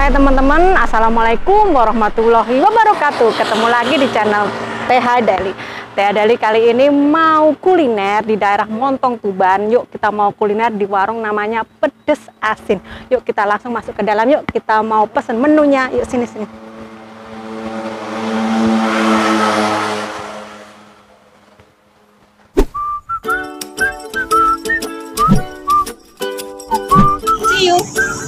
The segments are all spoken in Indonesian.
Hai teman-teman, assalamualaikum warahmatullahi wabarakatuh. Ketemu lagi di channel TH Daily. TH Daily kali ini mau kuliner di daerah Montong Tuban. Yuk kita mau kuliner di warung namanya Pedes Asin. Yuk kita langsung masuk ke dalam. Yuk kita mau pesen menunya. Yuk sini. See you.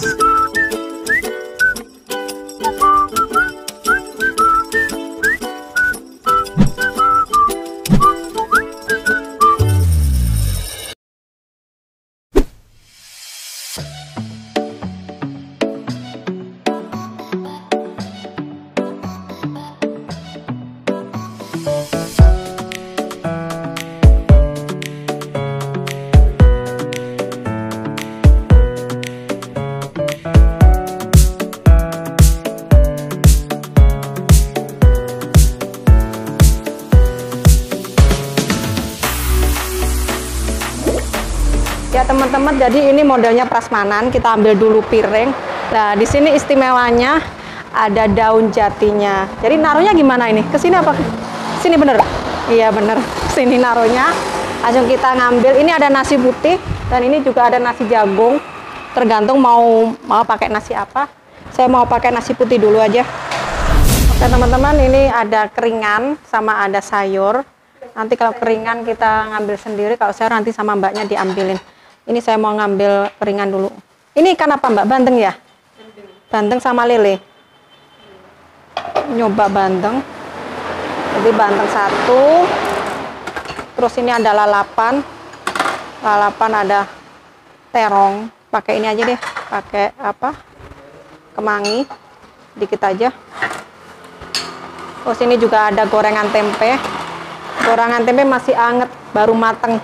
Ya teman-teman, jadi ini modelnya prasmanan. Kita ambil dulu piring. Nah, di sini istimewanya ada daun jatinya. Jadi naruhnya gimana ini? Ke sini apa? Sini bener? Iya bener. Sini naruhnya. Langsung kita ngambil. Ini ada nasi putih dan ini juga ada nasi jagung. Tergantung mau pakai nasi apa. Saya mau pakai nasi putih dulu aja. Oke teman-teman, ini ada keringan sama ada sayur. Nanti kalau keringan kita ngambil sendiri, kalau saya nanti sama mbaknya diambilin. Ini saya mau ngambil keringan dulu. Ini ikan apa mbak? Bandeng ya? Bandeng sama lele. Nyoba bandeng. Jadi bandeng satu. Terus ini ada lalapan. Lalapan ada terong. Pakai ini aja deh. Pakai apa? Kemangi. Dikit aja. Terus ini juga ada gorengan tempe. Gorengan tempe masih anget, baru mateng.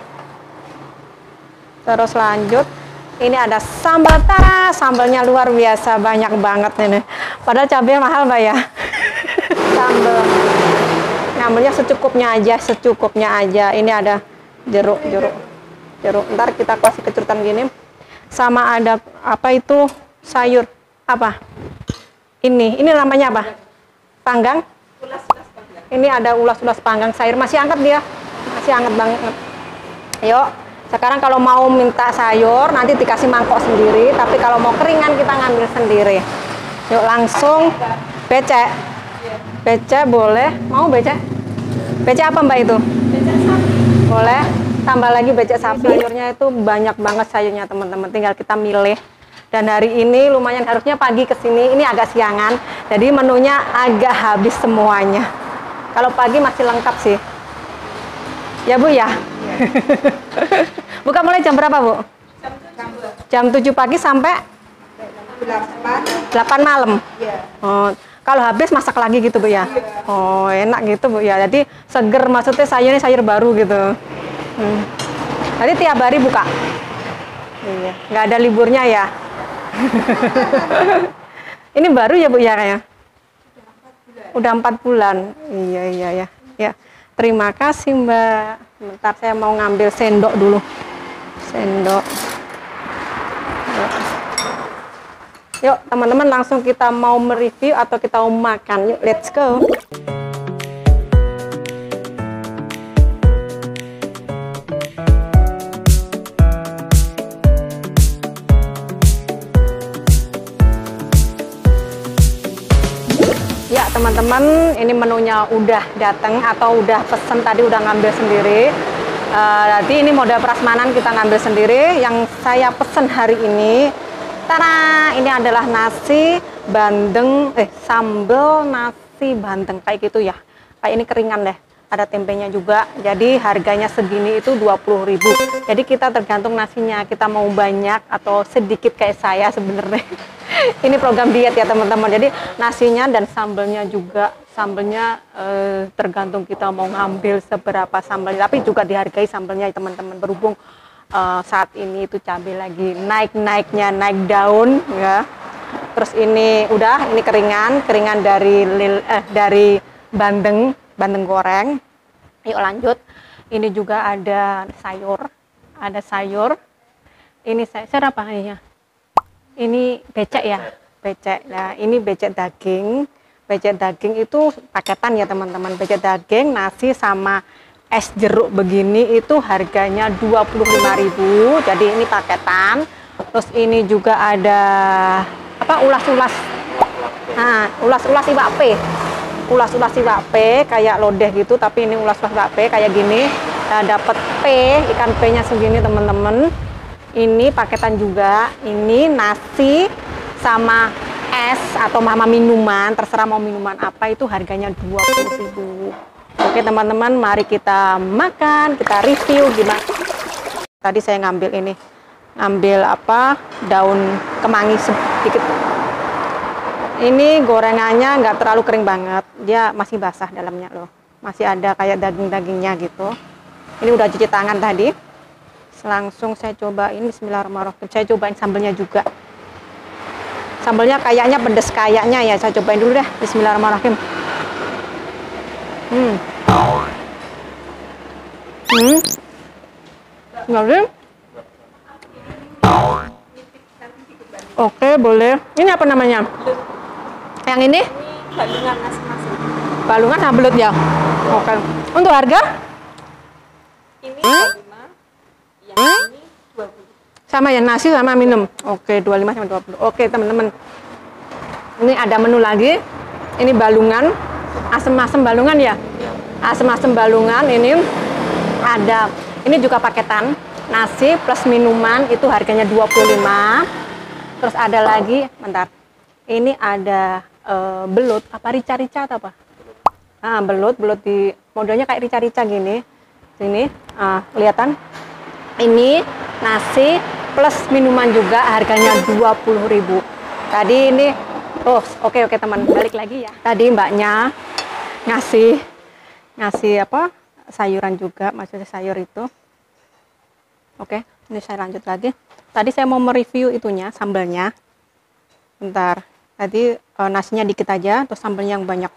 Terus lanjut, ini ada sambal. Tara, sambalnya luar biasa, banyak banget ini. Padahal cabenya mahal mbak ya. Sambal, ngambilnya secukupnya aja. Ini ada jeruk. Ntar kita kasih kecurutan gini. Sama ada apa itu sayur apa? Ini namanya apa? Panggang. Ini ada ulas-ulas panggang sayur, masih anget dia, masih anget banget. Yuk. Sekarang kalau mau minta sayur nanti dikasih mangkok sendiri, tapi kalau mau keringan kita ngambil sendiri. Yuk langsung becek. Becek boleh? Mau becek? Becek apa mbak itu? Becek sapi. Boleh. Tambah lagi becek sapi. Sayurnya itu banyak banget sayurnya teman-teman. Tinggal kita milih. Dan hari ini lumayan, harusnya pagi kesini. Ini agak siangan. Jadi menunya agak habis semuanya. Kalau pagi masih lengkap sih. Ya bu ya. Buka mulai jam berapa bu? Jam 7 pagi sampai 8 malam. Oh, kalau habis masak lagi gitu bu ya. Oh enak gitu bu ya. Jadi seger, maksudnya sayurnya sayur baru gitu. Nanti tiap hari buka. Iya. Nggak ada liburnya ya. Ini baru ya bu ya kayaknya. Udah 4 bulan. Iya. Ya. Terima kasih mbak. Bentar saya mau ngambil sendok dulu. Sendok. Yuk teman-teman, langsung kita mau mereview atau kita mau makan. Yuk let's go. Ya teman-teman, ini menunya udah datang atau udah pesen tadi, udah ngambil sendiri. Jadi ini model prasmanan, kita ngambil sendiri. Yang saya pesen hari ini, tada, ini adalah nasi bandeng, sambal nasi bandeng kayak gitu ya. Kayak ini keringan deh. Ada tempenya juga. Jadi harganya segini itu 20.000. Jadi kita tergantung nasinya, kita mau banyak atau sedikit kayak saya sebenarnya. Ini program diet ya teman-teman. Jadi nasinya dan sambelnya juga, sambelnya tergantung kita mau ngambil seberapa sambelnya. Tapi juga dihargai sambelnya teman-teman. Berhubung saat ini itu cabai lagi naik-naiknya, naik daun ya. Terus ini udah, ini keringan dari bandeng goreng. Yuk lanjut. Ini juga ada sayur. Ini sayur apa ini ya? Ini becek ya, becek. Nah, ini becek daging. Becek daging itu paketan ya teman-teman. Becek daging, nasi sama es jeruk begini itu harganya 25.000. Jadi ini paketan. Terus ini juga ada apa, ulas-ulas. Nah, ulas-ulas iwak P. Ulas-ulas iwak P kayak lodeh gitu, tapi ini ulas-ulas iwak P kayak gini. Nah, dapat P, ikan P-nya segini teman-teman. Ini paketan juga. Ini nasi sama es atau mama minuman, terserah mau minuman apa, itu harganya 20.000. Oke teman-teman, mari kita makan, kita review gimana. Tadi saya ngambil ini, ngambil apa, daun kemangi sedikit. Ini gorengannya nggak terlalu kering banget, dia masih basah dalamnya loh, masih ada kayak daging-dagingnya gitu. Ini udah cuci tangan tadi. Langsung saya cobain, bismillahirrahmanirrahim. Saya cobain sambelnya juga. Sambelnya kayaknya pedes kayaknya ya, saya cobain dulu deh. Bismillahirrahmanirrahim. Enggak. Oke, boleh. Ini apa namanya? Yang ini? Balungan nasi-nasi. Balungan sama belut ya? Oke. Untuk harga? Ini 25, yang ini 20. Sama ya, nasi sama minum. Oke, 25 sama 20. Oke, teman-teman. Ini ada menu lagi. Ini balungan, asem-asem balungan ya? Asem-asem balungan ini ada. Ini juga paketan. Nasi plus minuman itu harganya 25. Terus ada lagi, bentar. Ini ada belut, apa rica-rica atau apa? Nah, belut di modelnya kayak rica-rica gini. Sini, kelihatan. Ini nasi plus minuman juga harganya 20.000. Tadi ini, oke teman, balik lagi ya. Tadi mbaknya ngasih apa, sayuran juga, maksudnya sayur itu. Oke, ini saya lanjut lagi. Tadi saya mau mereview itunya, sambalnya. Bentar, tadi nasinya dikit aja, terus sambalnya yang banyak.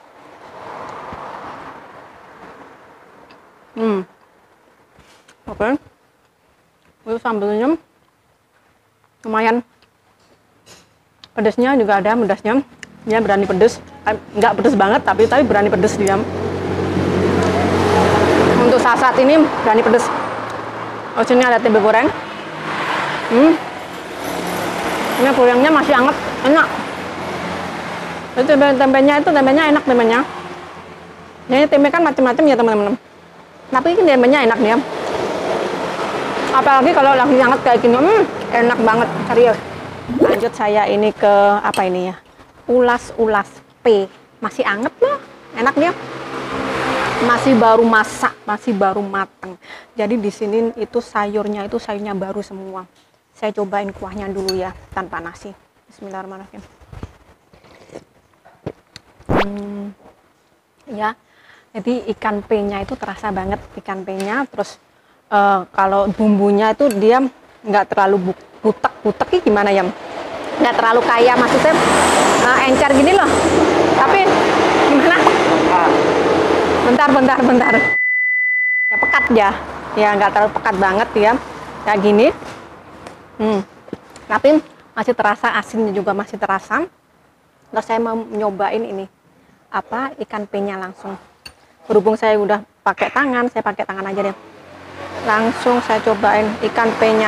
Oke. Itu sambalnya lumayan. Pedesnya juga ada, pedasnya. Dia berani pedes. Nggak pedes banget, tapi berani pedes dia. Untuk saat ini berani pedes. Oh, sini ada tempe goreng. Ini gorengnya masih hangat, enak. Itu tempenya enak tempenya. Ini tempe kan macam-macam ya teman-teman. Tapi ini tempenya enak dia. Apalagi kalau lagi hangat kayak gini, enak banget, serius. Lanjut saya ini ke apa ini ya? Ulas-ulas P. Masih anget loh, enak dia. Masih baru masak, masih baru matang. Jadi di sini itu sayurnya baru semua. Saya cobain kuahnya dulu ya, tanpa nasi. Bismillahirrahmanirrahim. Ya, jadi ikan P-nya itu terasa banget, ikan P-nya. Terus kalau bumbunya itu dia nggak terlalu butek gimana ya? Nggak terlalu kaya, maksudnya encer gini loh. Tapi gimana? Bentar. Ya pekat ya nggak terlalu pekat banget ya, kayak gini. Tapi masih terasa, asinnya juga masih terasa. Terus saya mau nyobain ini apa, ikan P-nya langsung. Berhubung saya udah pakai tangan, saya pakai tangan aja deh. Langsung saya cobain ikan P-nya.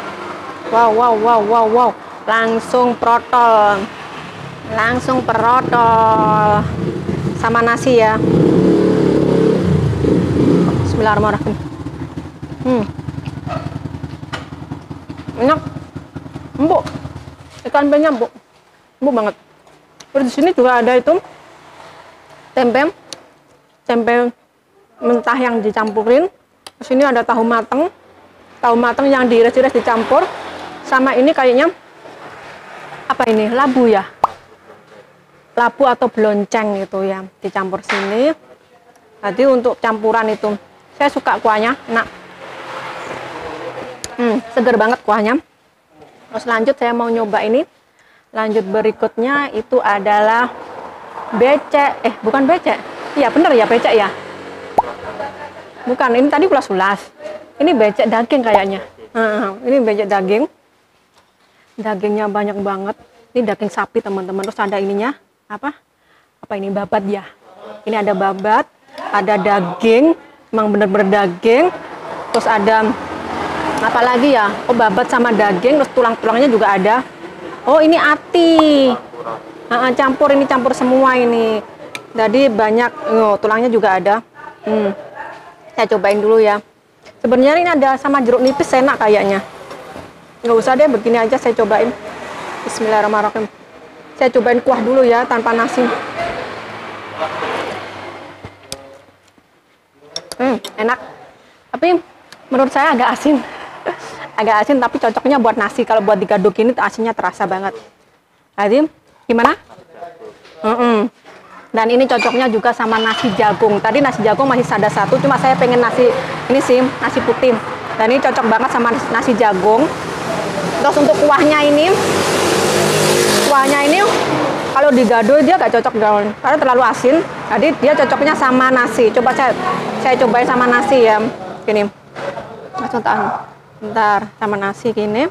Wow. Langsung protol sama nasi ya. Bismillahirrahmanirrahim. Enak, empuk. Ikan P-nya empuk banget. Terus di sini juga ada itu tempe mentah yang dicampurin. Di sini ada tahu mateng yang diiris-iris dicampur. Sama ini kayaknya apa ini, labu ya? Labu atau blonceng itu ya, dicampur sini. Tadi untuk campuran itu, saya suka kuahnya, enak. Seger banget kuahnya. Terus lanjut saya mau nyoba ini. Lanjut berikutnya itu adalah becek. Bukan becek. Iya bener ya, becek ya. Bukan, ini tadi ulas-ulas. Ini becek daging kayaknya. Ini becek daging. Dagingnya banyak banget. Ini daging sapi teman-teman. Terus ada ininya apa? Apa ini, babat ya? Ini ada babat, ada daging, emang bener-bener daging. Terus ada apa lagi ya? Oh, babat sama daging, terus tulang-tulangnya juga ada. Oh, ini ati. Campur, ini campur semua ini. Jadi banyak. Oh, tulangnya juga ada. Saya cobain dulu ya. Sebenarnya ini ada sama jeruk nipis, enak kayaknya. Nggak usah deh, begini aja saya cobain. Bismillahirrahmanirrahim. Saya cobain kuah dulu ya, tanpa nasi. Enak. Tapi menurut saya agak asin. Agak asin, tapi cocoknya buat nasi. Kalau buat digaduk ini asinnya terasa banget. Jadi, gimana? Dan ini cocoknya juga sama nasi jagung. Tadi nasi jagung masih ada satu, cuma saya pengen nasi ini sih, nasi putih. Dan ini cocok banget sama nasi jagung. Terus untuk kuahnya ini kalau digado dia gak cocok karena terlalu asin. Jadi dia cocoknya sama nasi. Coba saya cobain sama nasi ya. Gini. Bentar, sama nasi gini.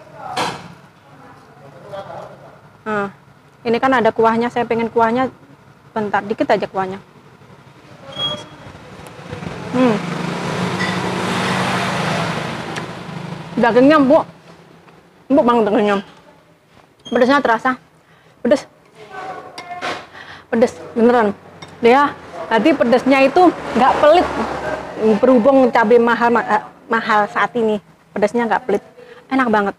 Nah, ini kan ada kuahnya. Saya pengen kuahnya. Bentar, dikit aja kuahnya. Dagingnya empuk banget dagingnya. Pedasnya terasa, pedes beneran. Ya, tadi pedasnya itu nggak pelit. Berhubung cabai mahal saat ini, pedasnya nggak pelit, enak banget.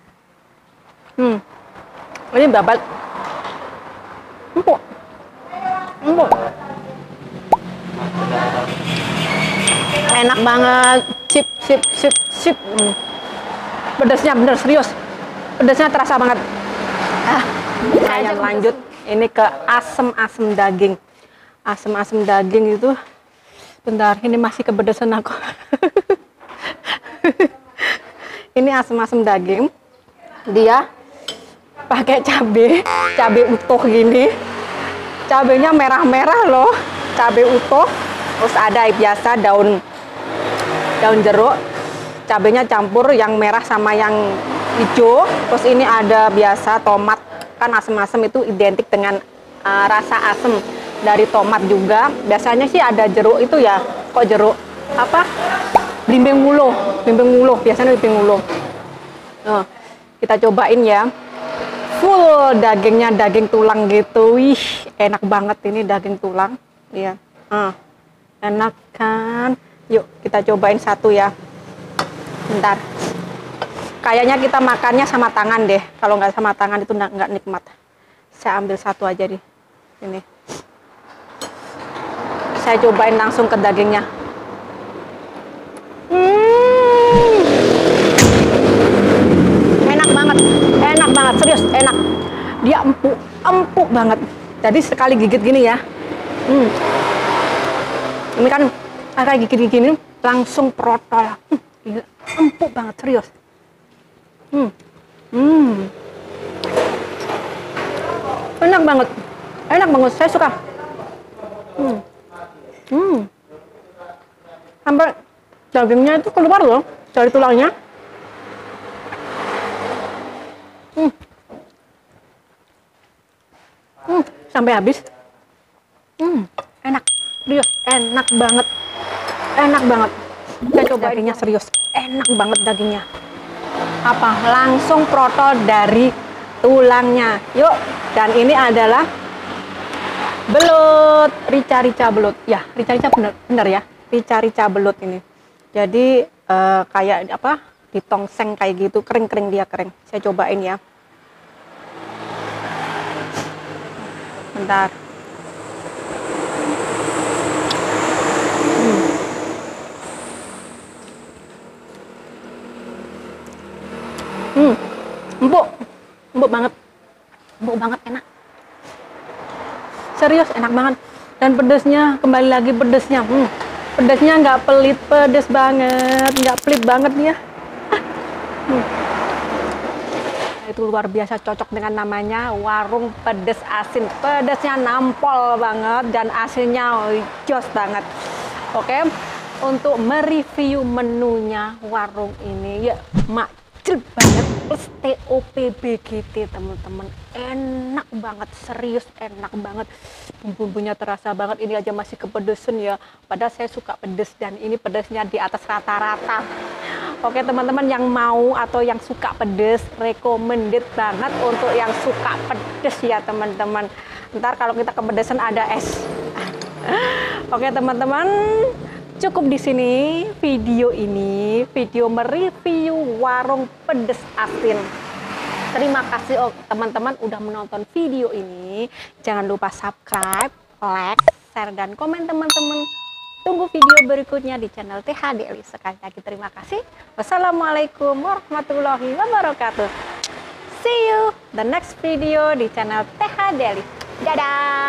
Ini babat, empuk. Enak banget, sip. Pedasnya bener serius, pedasnya terasa banget. Saya lanjut ini ke asem daging. Asem daging itu, bentar, ini masih kepedesan aku. Ini asem daging, dia pakai cabai utuh gini. Cabenya merah-merah loh, cabai utuh. Terus ada biasa daun jeruk. Cabenya campur yang merah sama yang hijau. Terus ini ada biasa tomat. Kan asem-asem itu identik dengan rasa asem dari tomat juga. Biasanya sih ada jeruk itu ya. Kok jeruk? Apa? Blimbing wuluh. Biasanya blimbing wuluh. Kita cobain ya. Full dagingnya, daging tulang gitu. Wih, enak banget ini daging tulang. Iya. Enak kan? Yuk kita cobain satu ya. Bentar. Kayaknya kita makannya sama tangan deh. Kalau nggak sama tangan itu nggak nikmat. Saya ambil satu aja di ini. Saya cobain langsung ke dagingnya. Enak banget, serius enak. Dia empuk banget. Jadi sekali gigit gini ya. Ini kan kayak gigit gini langsung protol. Gila, empuk banget, serius. Enak banget, saya suka. Sampai dagingnya itu keluar loh dari tulangnya. Sampai habis. Enak, serius, enak banget. Saya coba dagingnya serius, enak banget dagingnya. Langsung protol dari tulangnya. Yuk, dan ini adalah belut, rica belut. Ya, rica bener ya, rica belut ini. Jadi kayak apa? Ditongseng kayak gitu, kering dia kering. Saya cobain ya. Bentar. Empuk banget, enak. Serius enak banget. Dan pedesnya, kembali lagi pedesnya. Pedesnya nggak pelit, pedes banget, nggak pelit banget ya. Itu luar biasa, cocok dengan namanya warung pedes asin. Pedesnya nampol banget dan asinnya jos banget. Oke, untuk mereview menunya warung ini ya, Jrek banget plus TOPBGT teman-teman, enak banget, serius enak banget, bumbunya terasa banget. Ini aja masih kepedesan ya, padahal saya suka pedes dan ini pedesnya di atas rata-rata. Oke teman-teman, yang mau atau yang suka pedes, recommended banget untuk yang suka pedes ya teman-teman. Ntar kalau kita kepedesan ada es. Oke teman-teman, cukup di sini video ini, video mereview warung pedes asin. Terima kasih teman-teman udah menonton video ini. Jangan lupa subscribe, like, share, dan komen teman-teman. Tunggu video berikutnya di channel TH Daily. Sekali lagi terima kasih. Wassalamualaikum warahmatullahi wabarakatuh. See you the next video di channel TH Daily. Dadah.